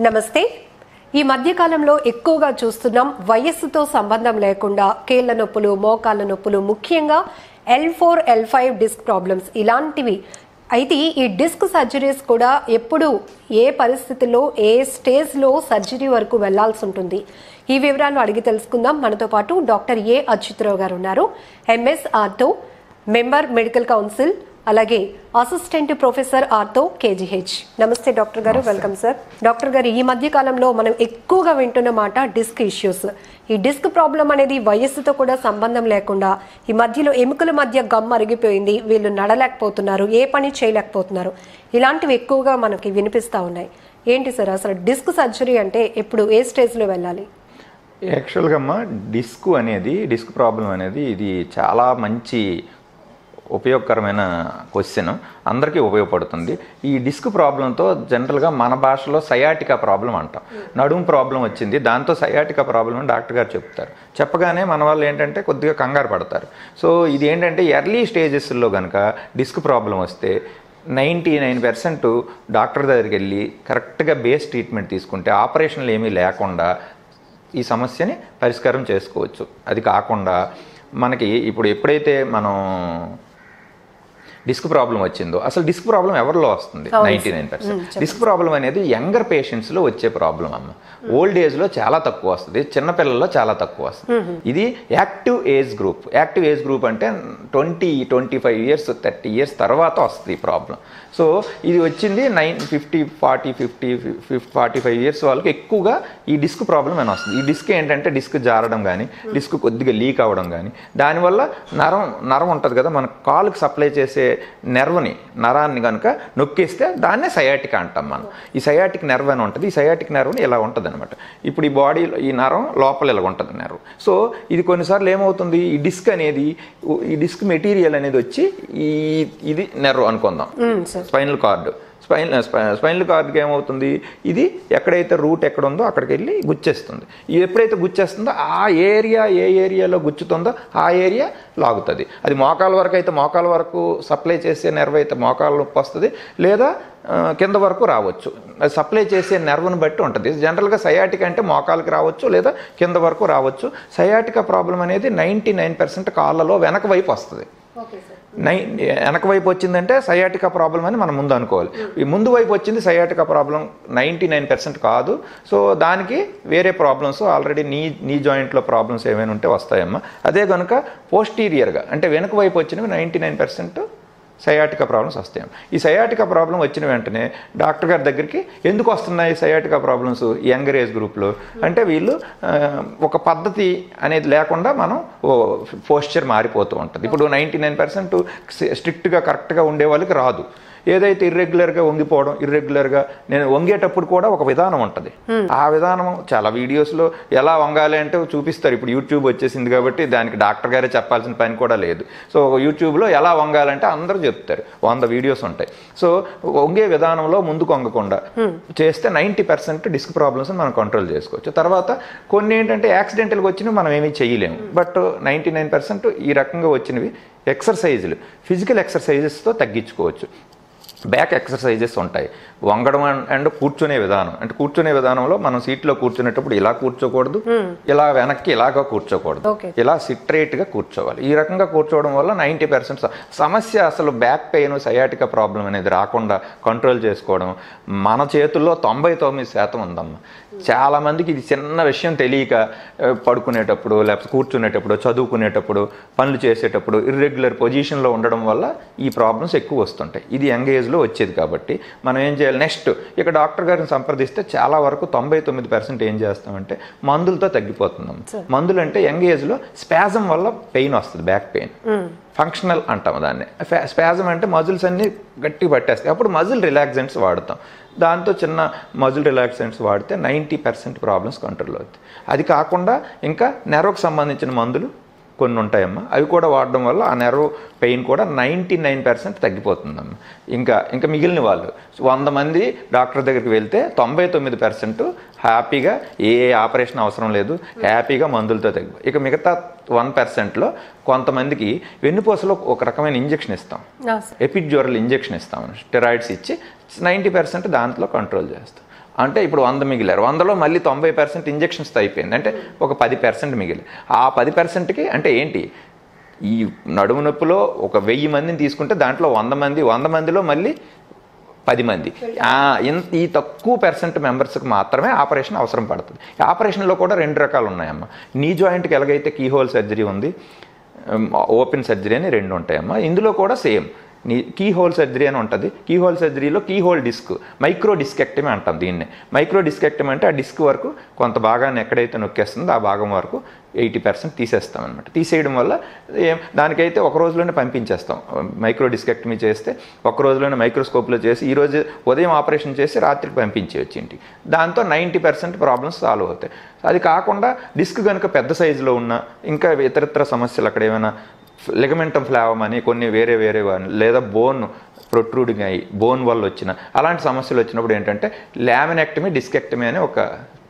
నమస్తే. ఈ మధ్యకాలంలో ఎక్కువగా చూస్తున్నాం వయస్సుతో సంబంధం లేకుండా కీళ్ల నొప్పులు, మోకాళ్ళ నొప్పులు, ముఖ్యంగా L4, L5 డిస్క్ ప్రాబ్లమ్స్ ఇలాంటివి. అయితే ఈ డిస్క్ సర్జరీస్ కూడా ఎప్పుడు ఏ పరిస్థితిలో ఏ స్టేజ్లో సర్జరీ వరకు వెళ్లాల్సి ఉంటుంది, ఈ వివరాలు అడిగి తెలుసుకుందాం. మనతో పాటు డాక్టర్ ఏ అచ్యుతరావు గారు ఉన్నారు. MS ortho, member medical council, అలాగే అసిస్టెంట్ ప్రొఫెసర్ ఆర్థో KGH. నమస్తే డాక్టర్ గారు, వెల్కమ్ సార్. డాక్టర్ గారు, ఈ మధ్య కాలంలో మనం ఎక్కువగా వింటున్న మాట డిస్క్ ఇష్యూస్. ఈ డిస్క్ ప్రాబ్లం అనేది వయస్సుతో కూడా సంబంధం లేకుండా ఈ మధ్యలో ఎముకల మధ్య గమ్ అరిగిపోయింది, వీళ్ళు నడలేకపోతున్నారు, ఏ పని చేయలేకపోతున్నారు, ఇలాంటివి ఎక్కువగా మనకి వినిపిస్తూ ఉన్నాయి. ఏంటి సార్ అసలు డిస్క్ సర్జరీ అంటే ఎప్పుడు ఏ స్టేజ్లో వెళ్ళాలి? యాక్చువల్గా అమ్మ, డిస్క్ ప్రాబ్లం అనేది ఇది చాలా మంచి ఉపయోగకరమైన క్వశ్చన్, అందరికీ ఉపయోగపడుతుంది. ఈ డిస్క్ ప్రాబ్లంతో జనరల్గా మన భాషలో సయాటికా ప్రాబ్లం అంటాం. నడుము ప్రాబ్లం వచ్చింది, దాంతో సయాటికా ప్రాబ్లం అని డాక్టర్ గారు చెప్తారు. చెప్పగానే మన వాళ్ళు ఏంటంటే కొద్దిగా కంగారు పడతారు. సో ఇది ఏంటంటే ఎర్లీ స్టేజెస్లో కనుక డిస్క్ ప్రాబ్లం వస్తే 99% డాక్టర్ దగ్గరికి వెళ్ళి కరెక్ట్గా బేస్ ట్రీట్మెంట్ తీసుకుంటే, ఆపరేషన్లు ఏమీ లేకుండా ఈ సమస్యని పరిష్కారం చేసుకోవచ్చు. అది కాకుండా మనకి ఇప్పుడు ఎప్పుడైతే మనం డిస్క్ ప్రాబ్లం వచ్చిందో, అసలు డిస్క్ ప్రాబ్లం ఎవరిలో వస్తుంది? 99%. డిస్క్ ప్రాబ్లం అనేది యంగర్ పేషెంట్స్లో వచ్చే ప్రాబ్లం అమ్మ. ఓల్డ్ ఏజ్లో చాలా తక్కువ వస్తుంది, చిన్నపిల్లల్లో చాలా తక్కువ వస్తుంది. ఇది active age group. Active age group అంటే 20, 25 ఇయర్స్, 30 ఇయర్స్ తర్వాత వస్తుంది ఈ ప్రాబ్లం. సో ఇది వచ్చింది 45 ఇయర్స్ వాళ్ళకి ఎక్కువగా ఈ డిస్క్ ప్రాబ్లం అని వస్తుంది. ఈ డిస్క్ ఏంటంటే డిస్క్ జారడం కానీ, డిస్క్ కొద్దిగా లీక్ అవ్వడం కానీ, దానివల్ల నరం ఉంటుంది కదా, మన కాలుకి సప్లై చేసే నరాన్ని కనుక నొక్కేస్తే దాన్నే సయాటికా అంటాం మనం. ఈ సయాటిక్ నెర్వ్ అని ఉంటుంది. ఈ సయాటిక్ నెర్వ్ని ఇలా ఉంటుంది అనమాట. ఇప్పుడు ఈ బాడీలో ఈ నరం లోపల ఇలా ఉంటుంది నెర్వ్. సో ఇది కొన్నిసార్లు ఏమవుతుంది, ఈ డిస్క్ మెటీరియల్ అనేది వచ్చి ఇది నెర్వ్ అనుకుందాం, స్పైనల్ కార్డ్కి ఏమవుతుంది, ఇది ఎక్కడైతే రూట్ ఎక్కడ ఉందో అక్కడికి వెళ్ళి గుచ్చేస్తుంది. ఇది ఎప్పుడైతే గుచ్చేస్తుందో ఏ ఏరియాలో గుచ్చుతుందో ఆ ఏరియా లాగుతుంది. అది మోకాల వరకు అయితే మోకాల వరకు సప్లై చేసే నెర్వ్ అయితే మోకాల నొప్పి వస్తుంది, లేదా కింద వరకు రావచ్చు. అది సప్లై చేసే నెర్వ్ని బట్టి ఉంటుంది. జనరల్గా సయాటిక్ అంటే మోకాలకి రావచ్చు, లేదా కింద వరకు రావచ్చు. సయాటికా ప్రాబ్లం అనేది 99% కాళ్ళలో వెనక వైపు వస్తుంది. వెనక వైపు వచ్చిందంటే సయాటికా ప్రాబ్లం అని మనం ముందు అనుకోవాలి. ఈ ముందు వైపు వచ్చింది సయాటికా ప్రాబ్లం 99% కాదు. సో దానికి వేరే ప్రాబ్లమ్స్ ఆల్రెడీ నీ జాయింట్లో ప్రాబ్లమ్స్ ఏమైనా ఉంటే వస్తాయమ్మా. అదే కనుక పోస్టీరియర్గా అంటే వెనక వైపు వచ్చినవి 99% సయాటికా ప్రాబ్లమ్స్ వస్తాయి. ఈ సయాటికా ప్రాబ్లం వచ్చిన వెంటనే డాక్టర్ గారి దగ్గరికి ఎందుకు వస్తున్నాయి సయాటికా ప్రాబ్లమ్స్ యంగర్ ఏజ్ గ్రూప్లో అంటే, వీళ్ళు ఒక పద్ధతి అనేది లేకుండా మనం పోస్చర్ మారిపోతూ ఉంటుంది. ఇప్పుడు 99% స్ట్రిక్ట్గా కరెక్ట్గా ఉండే వాళ్ళకి రాదు. ఏదైతే ఇర్రెగ్యులర్గా వంగిపోవడం, ఇర్రెగ్యులర్గా నేను వంగేటప్పుడు కూడా ఒక విధానం ఉంటుంది. ఆ విధానం చాలా వీడియోస్లో ఎలా వంగాలి అంటే చూపిస్తారు. ఇప్పుడు యూట్యూబ్ వచ్చేసింది కాబట్టి దానికి డాక్టర్ గారే చెప్పాల్సిన పని కూడా లేదు. సో యూట్యూబ్లో ఎలా వంగాలంటే అందరూ చెప్తారు, 100 వీడియోస్ ఉంటాయి. సో వంగే విధానంలో ముందుకు వంగకుండా చేస్తే 90% డిస్క్ ప్రాబ్లమ్స్ మనం కంట్రోల్ చేసుకోవచ్చు. తర్వాత కొన్ని ఏంటంటే యాక్సిడెంటల్గా వచ్చినవి మనం ఏమీ చేయలేము. బట్ 99% ఈ రకంగా వచ్చినవి ఎక్సర్సైజులు, ఫిజికల్ ఎక్సర్సైజెస్తో తగ్గించుకోవచ్చు. బ్యాక్ ఎక్సర్సైజెస్ ఉంటాయి. వంగడం అండ్ కూర్చునే విధానం అంటే, కూర్చునే విధానంలో మనం సీట్లో కూర్చునేటప్పుడు ఇలా కూర్చోకూడదు, ఇలా వెనక్కి ఇలాగా కూర్చోకూడదు, ఇలా సిట్రేట్గా కూర్చోవాలి. ఈ రకంగా కూర్చోవడం వల్ల 90% సమస్య, అసలు బ్యాక్ పెయిన్ సయాటికా ప్రాబ్లం అనేది రాకుండా కంట్రోల్ చేసుకోవడం మన చేతుల్లో 99% ఉందమ్మా. చాలామందికి ఇది చిన్న విషయం తెలియక పడుకునేటప్పుడు, లేకపోతే కూర్చునేటప్పుడు, చదువుకునేటప్పుడు, పనులు చేసేటప్పుడు ఇర్రెగ్యులర్ పొజిషన్లో ఉండడం వల్ల ఈ ప్రాబ్లమ్స్ ఎక్కువ వస్తుంటాయి. ఇది యంగ్ ఏజ్లో వచ్చేది కాబట్టి మనం ఏం చేయాలి, నెక్స్ట్ ఇక డాక్టర్ గారిని సంప్రదిస్తే చాలా వరకు 99% ఏం చేస్తామంటే మందులతో తగ్గిపోతున్నాం. మందులు అంటే యంగ్ ఏజ్లో స్పాజం వల్ల పెయిన్ వస్తుంది, బ్యాక్ పెయిన్, ఫంక్షనల్ అంటాం దాన్ని. స్పాజం అంటే మజిల్స్ అన్నీ గట్టి పట్టేస్తాయి. అప్పుడు మజిల్ రిలాక్సెంట్స్ వాడతాం. దాంతో చిన్న మజిల్ రిలాక్సెంట్స్ వాడితే 90% ప్రాబ్లమ్స్ కంట్రోల్ అవుతాయి. అది కాకుండా ఇంకా నెర్వ్కి సంబంధించిన మందులు కొన్ని ఉంటాయమ్మా, అవి కూడా వాడడం వల్ల ఆ నెర్వ్ పెయిన్ కూడా 99% తగ్గిపోతుందమ్మా. ఇంకా మిగిలిన వాళ్ళు 100 మంది డాక్టర్ దగ్గరికి వెళ్తే 99% హ్యాపీగా ఏ ఆపరేషన్ అవసరం లేదు, హ్యాపీగా మందులతో తగ్గి. ఇక మిగతా 1%లో కొంతమందికి వెన్నుపూసలో ఒక రకమైన ఇంజెక్షన్ ఇస్తాం, ఎపిడ్యూరల్ ఇంజెక్షన్ ఇస్తాం, స్టెరాయిడ్స్ ఇచ్చి 90% దాంట్లో కంట్రోల్ చేస్తాం. అంటే ఇప్పుడు 100 మిగిలారు, 100లో మళ్ళీ 90% ఇంజెక్షన్స్తో అయిపోయింది, అంటే ఒక 10% మిగిలి. ఆ 10%కి అంటే ఏంటి, ఈ నడుము నొప్పిలో ఒక 1000 మందిని తీసుకుంటే దాంట్లో 100 మందిలో మళ్ళీ 10 మంది, ఈ తక్కువ % మెంబర్స్కి మాత్రమే ఆపరేషన్ అవసరం పడుతుంది. ఆపరేషన్లో కూడా 2 రకాలు ఉన్నాయమ్మా. నీ జాయింట్కి ఎలాగైతే కీహోల్ సర్జరీ ఉంది, ఓపెన్ సర్జరీ అని 2 ఉంటాయమ్మా. ఇందులో కూడా సేమ్ కీ హోల్ సర్జరీ అని ఉంటుంది. కీ హోల్ సర్జరీలో key hole disc, micro discectomy అంటాం దీన్ని. మైక్రో డిస్కెక్టమీ అంటే ఆ డిస్క్ వరకు కొంత భాగాన్ని ఎక్కడైతే నొక్కేస్తుందో ఆ భాగం వరకు 80% తీసేస్తాం అనమాట. తీసేయడం వల్ల దానికైతే ఒక రోజులోనే పంపించేస్తాం. మైక్రో డిస్కెక్టమీ చేస్తే ఒక రోజులోనే మైక్రోస్కోప్లో చేసి ఈరోజు ఉదయం ఆపరేషన్ చేసి రాత్రికి పంపించేయచ్చు ఇంటికి. దాంతో 90% ప్రాబ్లమ్స్ సాల్వ్ అవుతాయి. అది కాకుండా డిస్క్ కనుక పెద్ద సైజులో ఉన్న ఇంకా ఇతరత్ర సమస్యలు, అక్కడ ఏమైనా లిగమెంటమ్ ఫ్లావం అని కొన్ని వేరే లేదా బోన్ ప్రొట్రూడింగ్ అయ్యి బోన్ వల్ల వచ్చిన అలాంటి సమస్యలు వచ్చినప్పుడు ఏంటంటే లామినెక్టమీ డిస్కెక్టమీ అని ఒక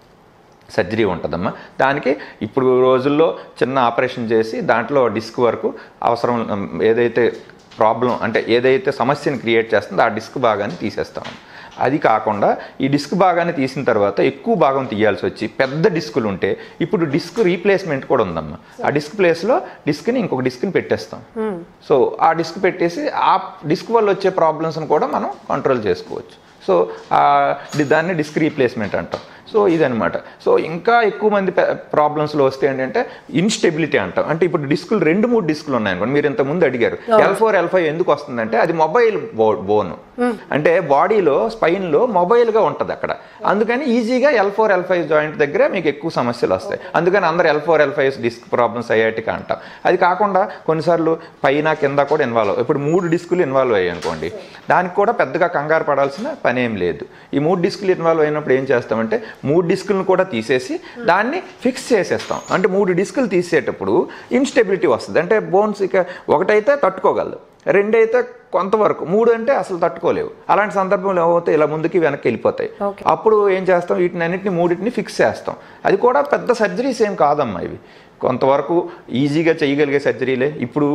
సర్జరీ ఉంటుందమ్మా. దానికి ఇప్పుడు రోజుల్లో చిన్న ఆపరేషన్ చేసి దాంట్లో డిస్క్ వరకు అవసరం ఏదైతే ప్రాబ్లం అంటే ఏదైతే సమస్యను క్రియేట్ చేస్తుందో ఆ డిస్క్ భాగాన్ని తీసేస్తాం. అది కాకుండా ఈ డిస్క్ భాగాన్ని తీసిన తర్వాత ఎక్కువ భాగం తీయాల్సి వచ్చి పెద్ద డిస్కులు ఉంటే ఇప్పుడు డిస్క్ రీప్లేస్మెంట్ కూడా ఉందమ్మా. ఆ డిస్క్ ప్లేస్లో డిస్క్ని ఇంకొక డిస్క్ని పెట్టేస్తాం. సో ఆ డిస్క్ పెట్టేసి ఆ డిస్క్ వల్ల వచ్చే ప్రాబ్లమ్స్ని కూడా మనం కంట్రోల్ చేసుకోవచ్చు. సో దాన్ని డిస్క్ రీప్లేస్మెంట్ అంటాం. సో ఇదనమాట. సో ఇంకా ఎక్కువ మంది ప్రాబ్లమ్స్లో వస్తే ఏంటంటే ఇన్స్టెబిలిటీ అంటాం. అంటే ఇప్పుడు డిస్కులు 2-3 డిస్కులు ఉన్నాయనుకోండి, మీరు ఇంతకుముందు అడిగారు L4 L5 ఎందుకు వస్తుందంటే అది మొబైల్ బోను, అంటే బాడీలో స్పైన్లో మొబైల్గా ఉంటుంది అక్కడ. అందుకని ఈజీగా L4 L5 జాయింట్ దగ్గర మీకు ఎక్కువ సమస్యలు వస్తాయి. అందుకని అందరూ L4 L5 disc problems sciatica అంటాం. అది కాకుండా కొన్నిసార్లు పైన కింద కూడా ఇన్వాల్వ్, ఇప్పుడు 3 డిస్కులు ఇన్వాల్వ్ అయ్యాయి అనుకోండి, దానికి కూడా పెద్దగా కంగారు పడాల్సిన పనేం లేదు. ఈ 3 డిస్కులు ఇన్వాల్వ్ అయినప్పుడు ఏం చేస్తామంటే 3 డిస్కులను కూడా తీసేసి దాన్ని ఫిక్స్ చేసేస్తాం. అంటే 3 డిస్కులు తీసేటప్పుడు ఇన్స్టెబిలిటీ వస్తుంది. అంటే బోన్స్ ఇక ఒకటైతే తట్టుకోగలదు, 2 అయితే కొంతవరకు, 3 అంటే అసలు తట్టుకోలేవు. అలాంటి సందర్భంలో ఏమవుతాయి, ఇలా ముందుకి వెనక్కి వెళ్ళిపోతాయి. అప్పుడు ఏం చేస్తాం, వీటిని అన్నింటినీ 3 ఫిక్స్ చేస్తాం. అది కూడా పెద్ద సర్జరీస్ ఏం కాదమ్మా, ఇవి కొంతవరకు ఈజీగా చేయగలిగే సర్జరీలే. ఇప్పుడు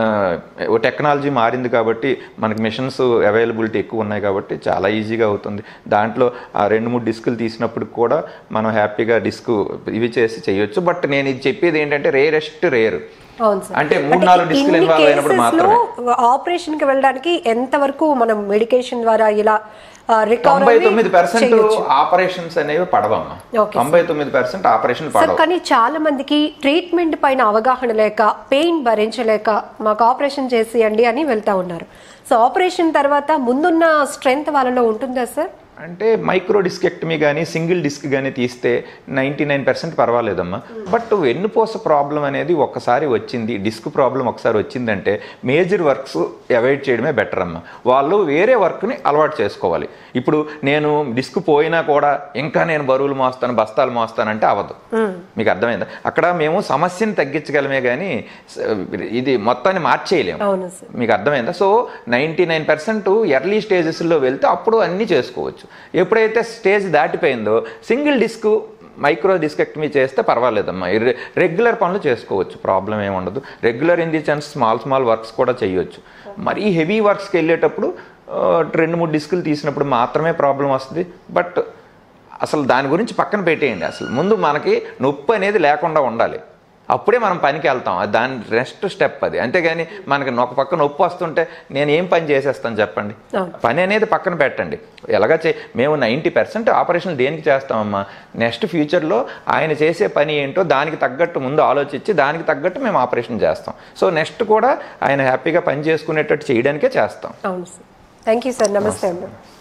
టెక్నాలజీ మారింది కాబట్టి మనకి మిషన్స్ అవైలబిలిటీ ఎక్కువ ఉన్నాయి కాబట్టి చాలా ఈజీగా అవుతుంది. దాంట్లో ఆ 2-3 డిస్కులు తీసినప్పుడు కూడా మనం హ్యాపీగా డిస్క్ ఇవి చేసి చేయొచ్చు. బట్ నేను ఇది చెప్పేది ఏంటంటే రేరెస్ట్ రేర్, అంటే 3-4 డిస్కులు ఇన్వాల్వ్ అయినప్పుడు మాత్రమే. ఆపరేషన్ కి వెళ్ళడానికి ఎంత వరకు మనం మెడికేషన్ ద్వారా ఇలా 99% ఆపరేషన్స్ అనేవి పడవమ్మా. 99% ఆపరేషన్ పడవ. కానీ చాలా మందికి ట్రీట్మెంట్ పైన అవగాహన లేక, పెయిన్ భరించలేక మాకు ఆపరేషన్ చేసేయండి అని వెళ్తా ఉన్నారు. సో ఆపరేషన్ తర్వాత ముందున్న స్ట్రెంగ్త్ వాళ్ళలో ఉంటుందా సార్? అంటే మైక్రో డిస్కెక్టమీ కానీ సింగిల్ డిస్క్ కానీ తీస్తే 99% పర్వాలేదమ్మా. బట్ వెన్నుపూస ప్రాబ్లం అనేది ఒక్కసారి వచ్చింది, డిస్క్ ప్రాబ్లం ఒకసారి వచ్చిందంటే మేజర్ వర్క్స్ అవాయిడ్ చేయడమే బెటర్ అమ్మా. వాళ్ళు వేరే వర్క్ని అలవాటు చేసుకోవాలి. ఇప్పుడు నేను డిస్క్ పోయినా కూడా ఇంకా నేను బరువులు మోస్తాను, బస్తాలు మోస్తానంటే అవ్వదు. మీకు అర్థమైందా? అక్కడ మేము సమస్యను తగ్గించగలమే కానీ ఇది మొత్తాన్ని మార్చేయలేము. మీకు అర్థమైందా? సో 99% ఎర్లీ స్టేజెస్లో వెళ్తే అప్పుడు అన్నీ చేసుకోవచ్చు. ఎప్పుడైతే స్టేజ్ దాటిపోయిందో సింగిల్ డిస్క్ మైక్రో డిస్కెక్టమీ చేస్తే పర్వాలేదమ్మా. రెగ్యులర్ పనులు చేసుకోవచ్చు, ప్రాబ్లం ఏమి ఉండదు. Regular in the sense small works కూడా చేయొచ్చు. మరీ హెవీ వర్క్స్కి వెళ్ళేటప్పుడు 2-3 డిస్కులు తీసినప్పుడు మాత్రమే ప్రాబ్లం వస్తుంది. బట్ అసలు దాని గురించి పక్కన పెట్టేయండి. అసలు ముందు మనకి నొప్పి అనేది లేకుండా ఉండాలి, అప్పుడే మనం పనికి వెళ్తాం. దాని నెక్స్ట్ స్టెప్ అది. అంతేగాని మనకి ఒక పక్క నొప్పి వస్తుంటే నేను ఏం పని చేసేస్తాను చెప్పండి? పని అనేది పక్కన పెట్టండి. ఎలాగా మేము 90% ఆపరేషన్ దేనికి చేస్తామమ్మా, నెక్స్ట్ ఫ్యూచర్లో ఆయన చేసే పని ఏంటో దానికి తగ్గట్టు ముందు ఆలోచించి దానికి తగ్గట్టు మేము ఆపరేషన్ చేస్తాం. సో నెక్స్ట్ కూడా ఆయన హ్యాపీగా పని చేసుకునేటట్టు చేయడానికే చేస్తాం. అవును సార్. Thank you sir. నమస్తే అండి.